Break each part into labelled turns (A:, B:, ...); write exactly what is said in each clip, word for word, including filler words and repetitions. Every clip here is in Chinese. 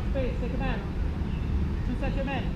A: Space, take a man. Two set your men.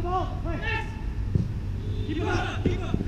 A: ball. Right. Keep it up. Keep it up.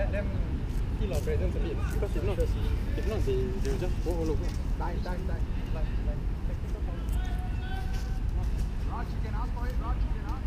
B: let them feel our presence a bit. Because if not, if not they, they will just go all over. Die, die, die. Like, like, technical foul.
C: Raj, you can ask for it. Raj, you can ask.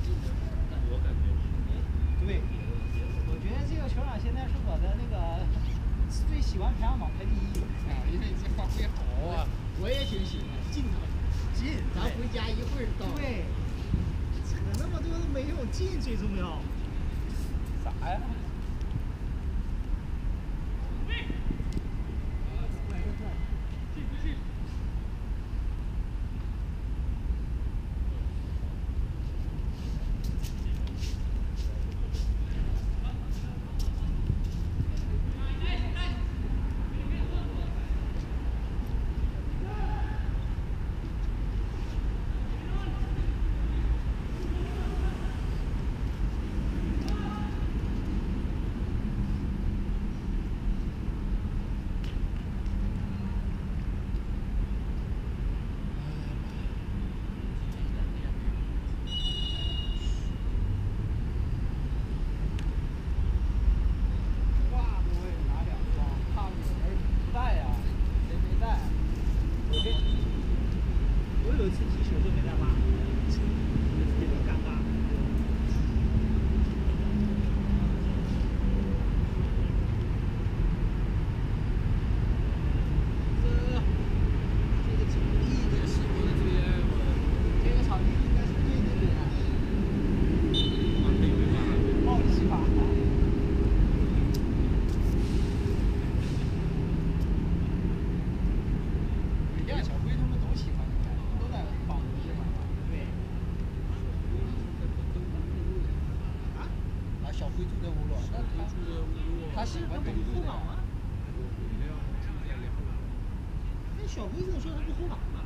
D: 我感觉
A: 对，我觉得这个球场现在是我的那个最喜欢排行榜排第一。
C: 啊，因为这发挥好啊，我也挺喜欢，近的近，咱回家一会儿到。
A: 对，扯那么多都没用，近最重要。
C: 啥呀？他喜欢东后脑啊。那小辉子说他不后脑吗？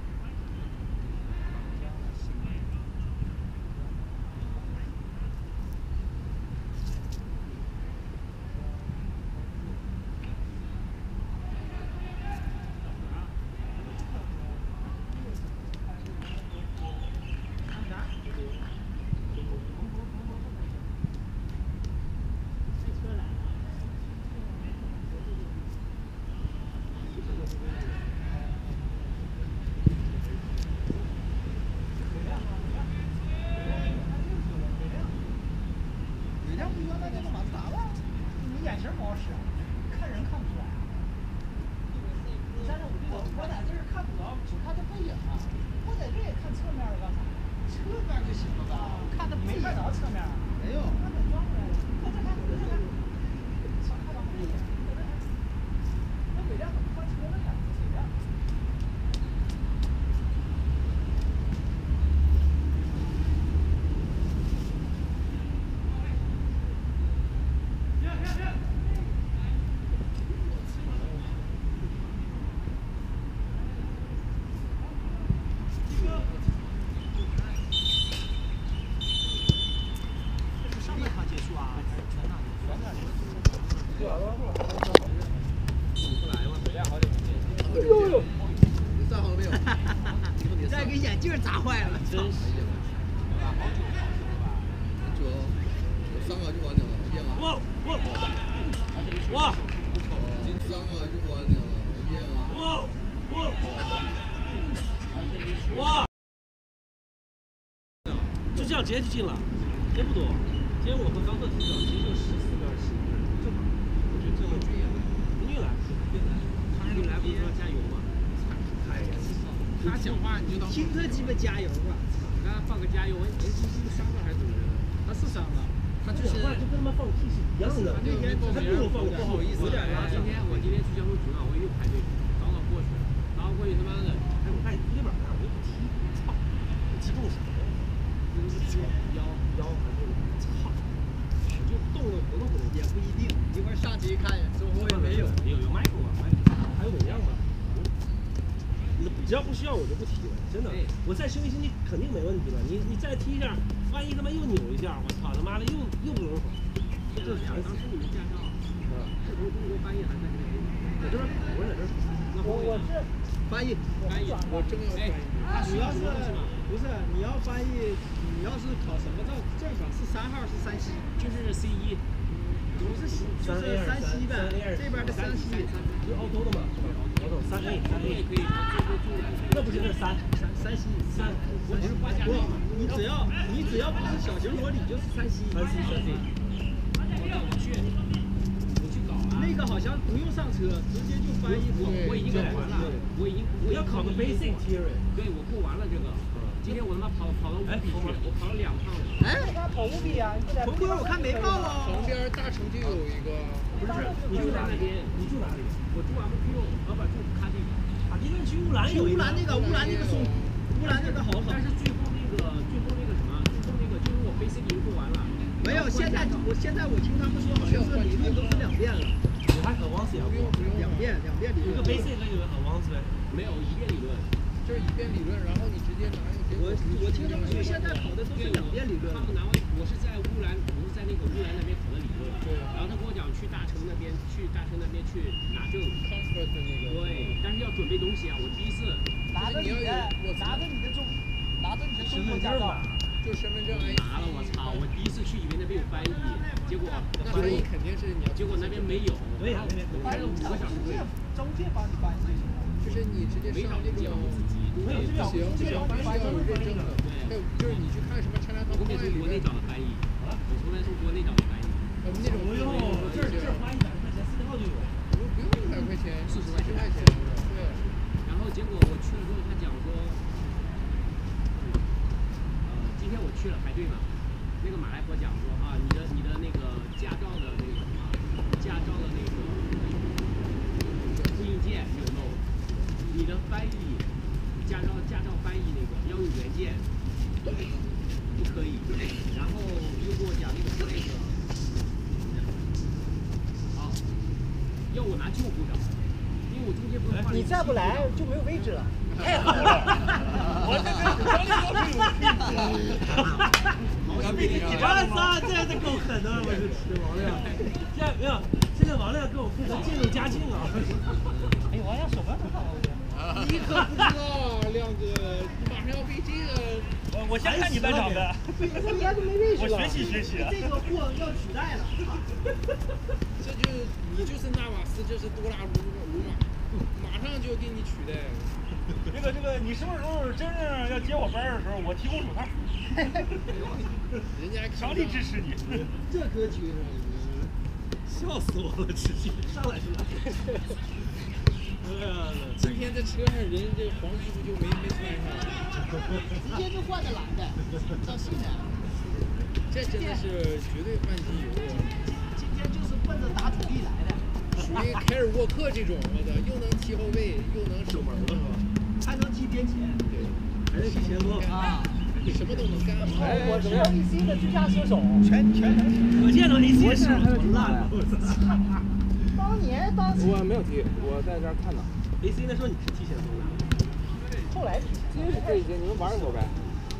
D: 直接就进了，也不多。今天我和刚特踢的，其实就十四个十，正好。我觉得这个运来，运来不是说加油吗？哎呀，他讲话你就当
A: 听他鸡巴加油吧。
D: 刚才放个加油，哎，这是伤了还是怎么着？他是伤了，他就是就跟他妈放屁是一样的。那天他不如放个不好意思。今天我今天去江苏局嘛，我又排队，刚好过去了，然后过去他妈的，哎，我看立板上我就不踢，操，我击中啥了？腰腰还是操，就动了活动活动
C: 也不一定，一会儿上去一看，中后卫没有，
D: 有有麦克啊，还有怎样吗？只要不需要我就不踢了，真的。我再休息你肯定没问题了，你你再踢一下，万一他妈又扭一下，我操他妈的又又不能跑。这是当时你们驾照，啊，是从中国翻译还是在这边？在这边，我在这儿。
A: 我我是
C: 翻译
D: 翻译，我正要翻译。
A: 他主要是不是你要翻译？你要是考什么证证法是三号是三七，
D: 就是 C 一。
C: 我是就是山西呗，这边的山西，
B: 是澳洲的嘛？澳洲三 A 三 A 可以，那不是那三
C: 山山西山，我是花家庄，你只要你只要不是小型罗里就是山西。
B: 山西山西。
D: 我去，我去搞啊。
C: 那个好像不用上车，直接就翻译。
D: 我我已经搞完了，我已经我
B: 要考个 basic theory。
D: 对，我过完了这个。今天我他妈跑跑到五比去，我跑了两趟。
C: 哎，他跑五比啊？旁边我看没报啊。
E: 旁边大城就有一个。
B: 不是，你住哪边？你住哪里？
D: 我住 M Q， 老板住卡迪。
B: 卡迪那去乌兰有
C: 乌兰那个乌兰那个松，乌兰那个好好。
D: 但是最后那个最后那个什么，最后那个就是我 basic 已经做完了。
C: 没有，现在我现在我听他们说好像是理论都是两遍了。
B: 你还很往死呀？
E: 不用不用，
C: 两遍两遍理论。
B: 一个 basic 有很往死呗？
D: 没有一遍理论，
E: 就是一遍理论，然后你直接拿一个结果。
C: 我我听他们说现在跑的都是两遍理论。
D: 他们拿完，我是在乌兰，我是在那个乌兰那边考的理论。
E: 对。
D: 然后他跟我讲去大城那边，去大城那边去拿证。
E: comfort 的那个。
D: 对，但是要准备东西啊！我第一次
A: 拿着你的，拿着你的中，拿着你的中国驾照。
E: 就身份证 I D。
D: 拿了，我操！我第一次去以为那边有翻译，结果
E: 那翻译肯定是你要。
D: 结果那边没有。
B: 对呀，那边
D: 我开了五个小时队。
A: 中介帮你翻译就行了。
E: 就是你直接上这种。
B: 没有这个
E: 不行，这种必须要有认证的。还有就是你去看什么 China Top
D: 我从国内找的翻译，我从来从国内找的翻译。
E: 我们那种
B: 不用，这这花一百块钱，四号就有。
E: 不不用一百块钱，
D: 四十块钱。
E: 块钱。对。
D: 然后结果我去了之后，他讲说，呃，今天我去了排队嘛，那个马来婆讲说啊，你的你的那个驾照的那个什么，驾照的那个复印件没有漏，你的翻译。驾照驾照翻译那个要用原件，对，不可以。然后又跟我讲那个那个，好，要我拿旧护照，因为我中间不是换了。
A: 你再不来就没有位置了。
B: 太好了！我这边你这仨这这够狠的，我这吃王亮。现在没有，现在王亮跟我负责渐入佳境啊。
A: 哎，王亮手腕很好，我觉得。
E: 你可不知道，亮哥，你马上要被这个。
F: 我我先看你半场呗。我学习学习。
C: 这个货要取代了。
E: 这就你就是纳瓦斯，这是多拉鲁鲁马，马上就给你取代。
F: 这个这个，你什么时候真正要接我班的时候，我提供手套。
E: 人家
F: 强力支持你。
C: 这格局。
B: 笑死我了，直接上来就来。
E: 今天在车上人这黄衣服就没没穿上，
C: 直接就换的蓝的，到新的。
E: 这真的是绝对换机油啊！
C: 今天就是奔着打土地来的。
E: 属于凯尔沃克这种，我操，又能踢后卫，又能守门了，
C: 还能踢边前，
E: 对，
B: 还能踢前锋
C: 啊，
E: 什么都能干。
A: 我是 A C 的最佳射手，全全能。
B: 我见到 A C 的射手多烂了。
A: 当年当时。
B: 我没有踢，我在这儿看的。A C 那时候你是踢前锋的。
A: 后来踢。
B: 这一节你们玩一会儿呗。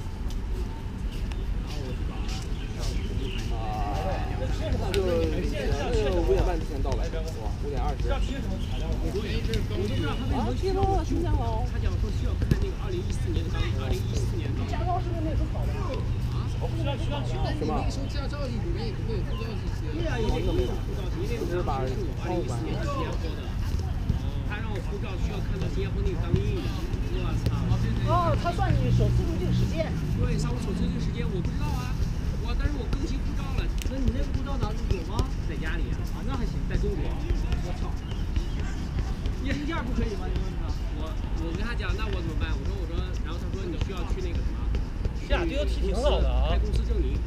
B: 就那个五点半之前到了，五点二十。
D: 我都不知道他为什么需要新疆佬。他讲说需要看那个二零一四年的钢，二零一四年的钢。
A: 驾照是不是那时候考的？
D: 啊？需要需要需要。
E: 但你那个时候驾照里面也不会有护照信息。
D: 对呀，有那个护照信息，因为我当时是我二零一四年去新加坡的，他让我护照需要看到新加坡那个钢印。我操！
A: 哦，他算你首次入境时间。
D: 对，算我首次入境时间，我不知道啊。我但是我更新护照了。
C: 那你那个护照哪有吗？
D: 在家里啊。
C: 啊，那还行，
D: 在中国。
C: 我操！验证件不可以吗？你问他。
D: 我我跟他讲，那我怎么办？我说我说，然后他说你需要去那个什么。
F: 这俩队都踢挺好的啊。
D: 开公司证明。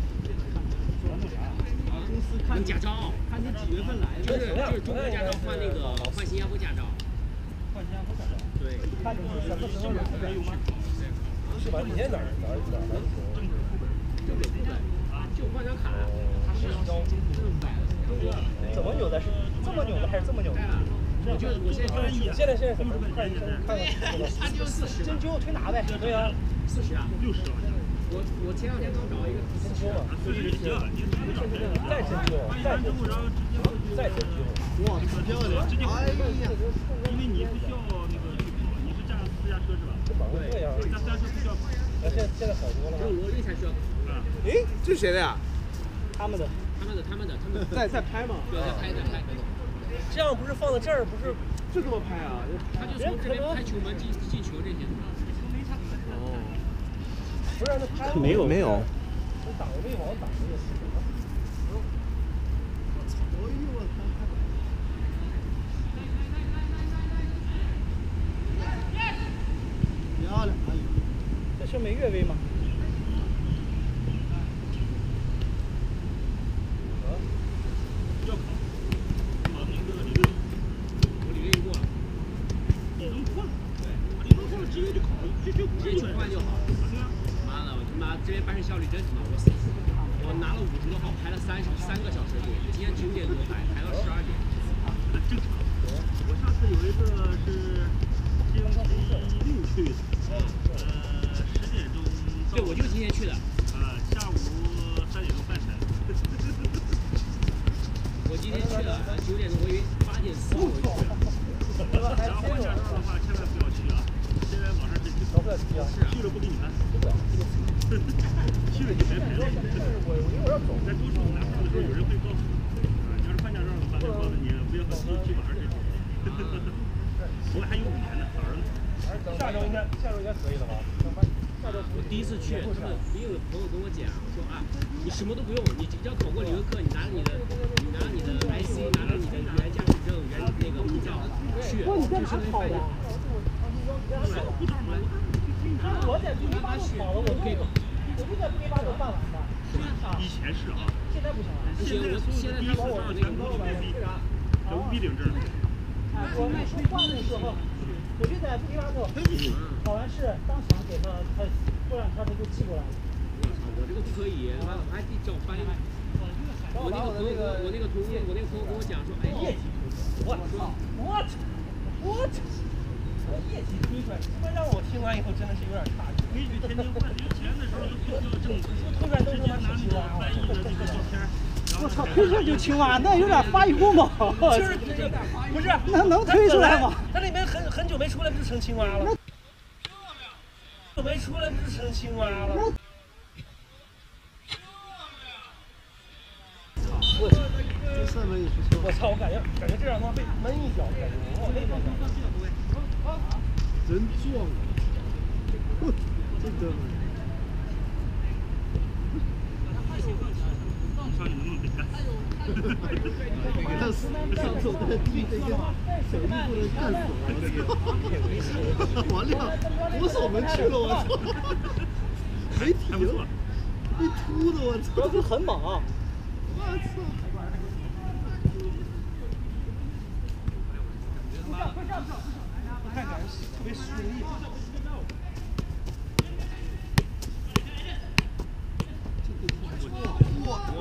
C: 公司看
D: 驾照，
C: 看你几月份来的。
D: 就是就是中国驾照换那个换新加坡驾照。
F: 换新加坡驾照。
D: 对。
A: 看你什么时候来的。
B: 是吧？你现在哪儿哪儿哪儿哪儿？
D: 正北部的，就换张卡。他是交中部买的。
A: 怎么扭的？是这么扭的还是这么扭的？
D: 我就我现在翻译，
B: 现在现在怎么看医生？看
D: 他就四十。
A: 针灸推拿呗。
B: 对啊，
D: 四十啊，
F: 六十了。
D: 我我前两天刚找一个四十
B: 嘛，
F: 四十几了，你
B: 再针灸，再针灸，再针灸。
C: 哇，可漂亮！
F: 直接
C: 哎呀，
F: 因为你不需要那个去跑，你是驾私家车是吧？
B: 这样，
F: 驾私家车不需要跑。
B: 现在现在好多了。
D: 只有罗力才需要。
B: 诶，这是谁的呀？
A: 他们的。
D: 他们的他们的他们
B: 在在拍吗？
D: 对，在拍在拍。
G: 这样不是放在这儿，不是
B: 这怎么拍啊？
D: 他就从这边拍球门进进球这些。
B: 哦，
G: 不是那拍
B: 没有没有。
G: 那打个没往打那个是什么？我操！哎呦我操！漂亮！哎呦，
A: 这是没越位吗？
F: 要考。我那个理论，
D: 我理论过了。
F: 理论过了。对，理论过了直接就考，就就
D: 直接去换就好。妈的，我他妈这边办事效率真他妈我死！我拿了五十多号，排了三三个小时队，今天九点多排，排到十二点。
F: 正常。我上次有一个是星期六去的，呃，十点钟。
D: 对，我就今天去的。
F: 呃，下午三点钟半才。
D: 我今天去了，九点钟，我以为八点四我就去了。
F: 然后换驾照的话，千万不要去啊！现在网上是去去了不给你办，去了就白排了。在多数拿票的时候，有人会告诉你，啊，你要是换驾照的话，他告诉你不要和去去网上去。我还有五年呢，早上。
G: 下周应该下周应该可以了吧？
D: 我第一次去，他们也有朋友跟我讲说啊，你什么都不用，你只要考过理论课，你拿着你的，你拿着你的 I C， 拿着你的原驾驶证、原那个护照去，就相当于翻译。
A: 我在布里巴都考了，我可以考，我就在布里巴都办完的。
F: 以前是啊，
A: 现在不行了。
D: 不行，我现在他把我那个
F: 都无比领证。
A: 我那时候换的时候，我就在布里巴特考完试，当场给他，他过两天他就寄过来了。
D: 我操，我这个不可以，他妈我还得找翻译。我那个朋友，我那个同学，我那个朋友跟我讲说，哎，业绩，
G: 我操 ！What what？ 我业绩推出来，他妈让我听完以后真的是有点诧异。
F: 规矩天天换，以前的时候都必须要正规，
G: 推出来都他妈
F: 拿你的翻译的这个照片。
A: 我操，推出来就青蛙，那有点发育吗？
G: 就是不是？
A: 那能推出来吗？
G: 它里面很很久没出来，不是成青蛙了？没出来不是成青蛙了？我操，这射门也不错。我操，我感觉感觉这两方被闷一脚，感觉我那边
B: 真壮啊！这哥们。
F: 上你能不能干？
B: 给他上手的第一个手艺不能干死我！完了，我守门去了，我操！没体了，被突的，我操！
A: 主要是很猛啊！
B: 我操！
G: 看感觉特别顺利。
B: 我操！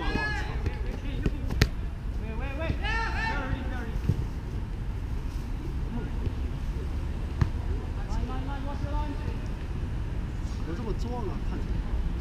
B: 我这么壮啊，看起来。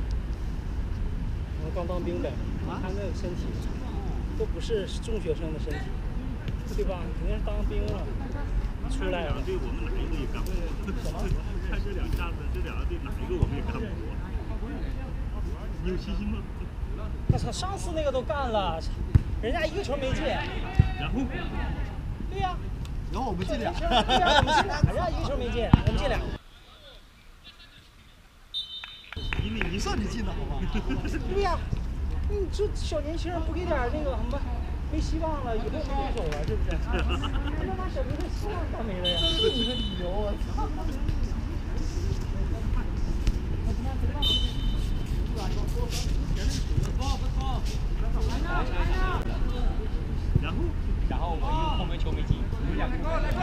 A: 我刚当兵的，他那个身体都不是中学生的身体，对吧？肯定是当兵了出来了。
F: 对我们哪一个也干不过？看这两下子，这两个队哪一个我们也干不过？你有信心吗？
A: 我操，上次那个都干了，人家一个球没进。
F: 然后？
A: 对呀。
B: 然后我们进俩。
A: 对呀，我们进俩，人家一个球没进，我们进俩。
B: 因为你算你进的好吧？
A: 对呀，你这小年轻人不给点那个什么，没希望了，以后没对手了，是不是？他妈小明的希望倒没了呀！
B: 这是你的理由，我操！
F: 然后，
D: 然后我一个后门球没进，有两个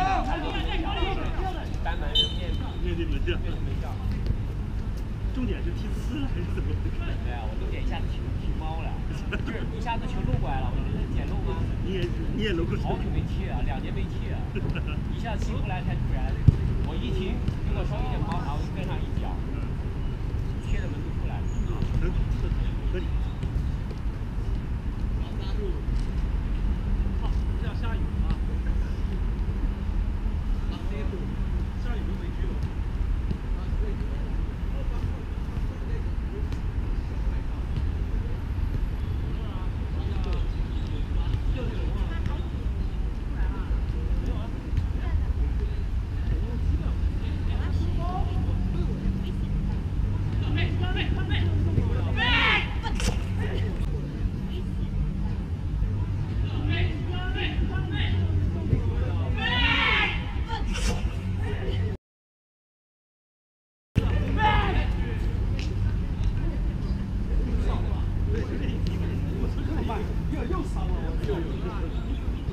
D: 单门面
F: 面对门将，重点是踢呲还是怎么？
D: 对啊，我都点一下子球踢猫了，就是一下子球漏过来了，我觉得捡漏吗？
F: 你也你也漏过球？
D: 好久没踢了，两年没踢了，一下踢回来太突然，我一停，结果稍微点毛，然后跟上一脚，贴着门就出来了。
F: 合合理。好，这样下雨了啊！下雨都没去了。
G: 慢，又又伤了我。又有。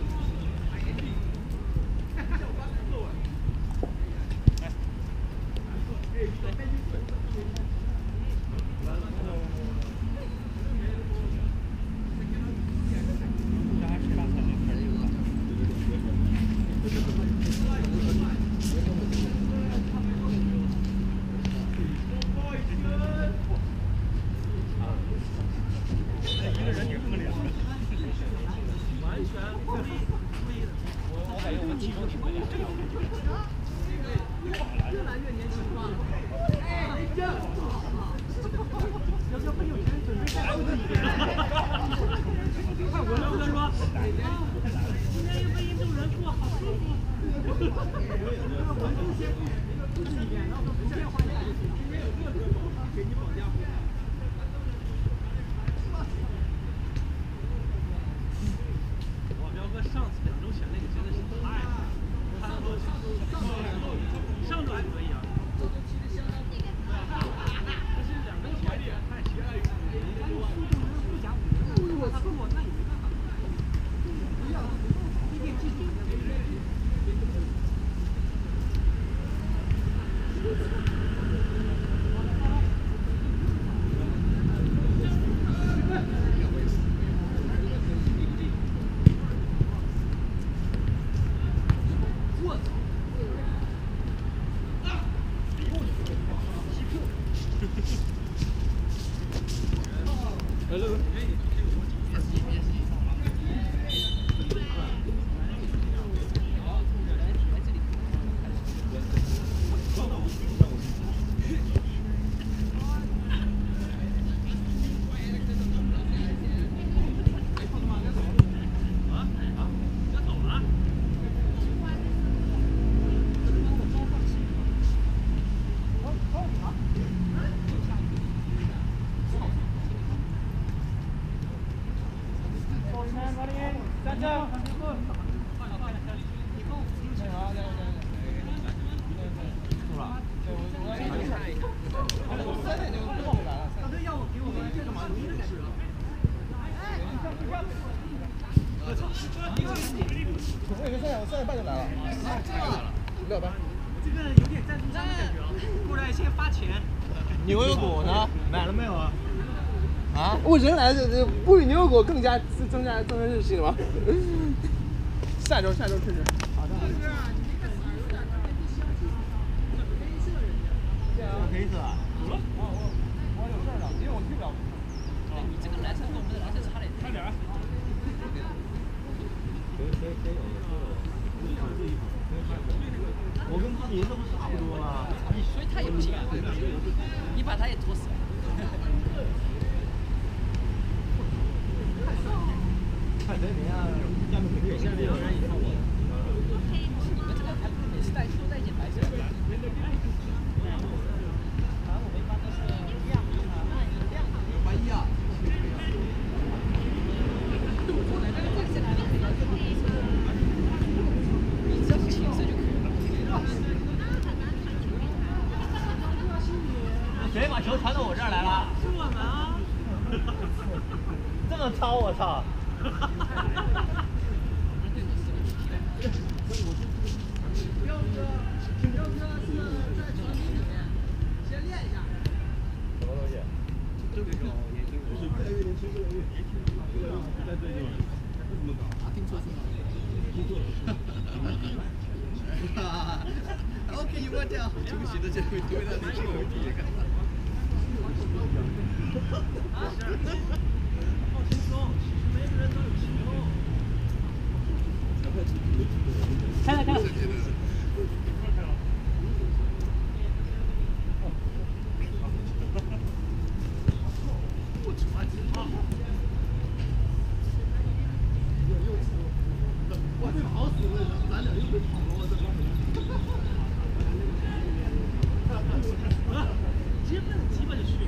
B: 牛油果呢？买了没有啊？啊？我人来这这不比牛油果更加增加增加日系了吗？下周下周试试。好的。黑色啊？有了。我我我有事儿了，因为我去不了。你这个蓝色跟我们的蓝色差点差点儿。可以可以可以。我跟他的颜色不是差不多吗？
H: 所以他也不行啊，你把他也拖死了。
B: 看谁名啊？下面肯定有下面有人也看我。
H: 你们这个还不是每次带都带一件白色的？反正我们一般都是亮亮白衣啊。你只要是浅色就可以了。
B: 谁把球传到我这儿来了？
G: 是我们啊！
B: 这么糙，我操！
C: 不要哥，不要哥是在球场里面先练一下。
B: 什么东西？
F: 这个叫年轻，就是越来越年轻，越来越年轻，越来越在这种这么搞，听错是吧？听错了。
C: OK， 我掉，球鞋的这回丢到你球底干嘛？
G: 放轻松，每个人都有球。开了开了。
B: 我被跑死了，咱俩又被跑了，我这帮人。
G: 直接奔着鸡巴就去。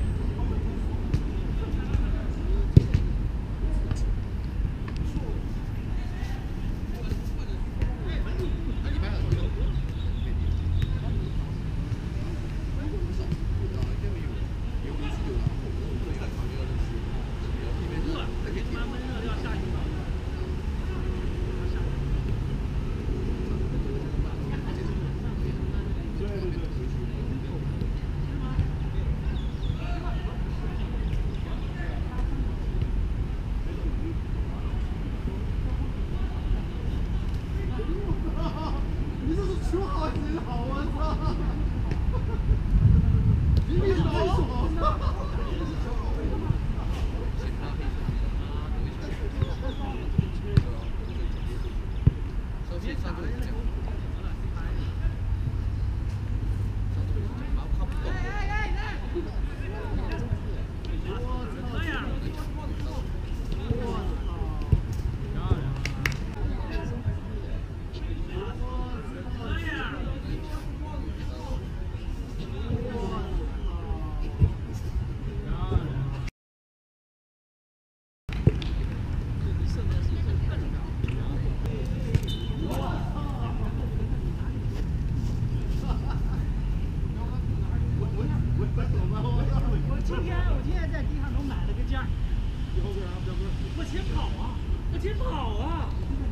G: 往前跑啊！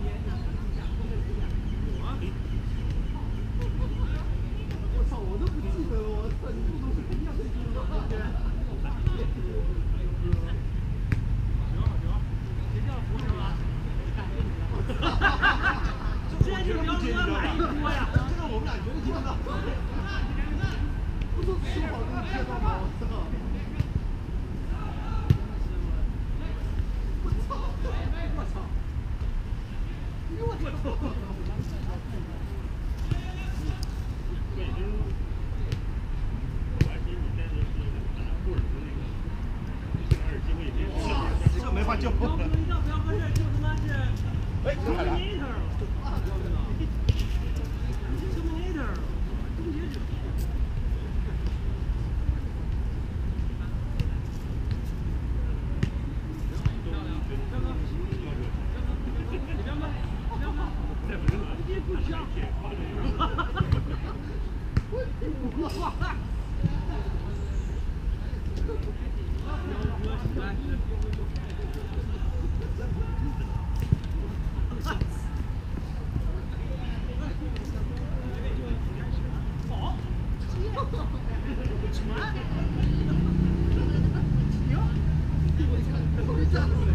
B: 我操，我都不记得了，我操，你不都是一样的地方吗？
G: 现在就苗哥买一锅呀！
B: 这个我们俩绝对听到。不说说好就听到吗？我操！我操！我操！我操！
F: 对，就是我还听你现在是打布尔的那个，这个耳机会变。
B: 这个没法救。
G: 苗哥一到苗哥这就他妈是。
B: 哎，这海了。
C: 传。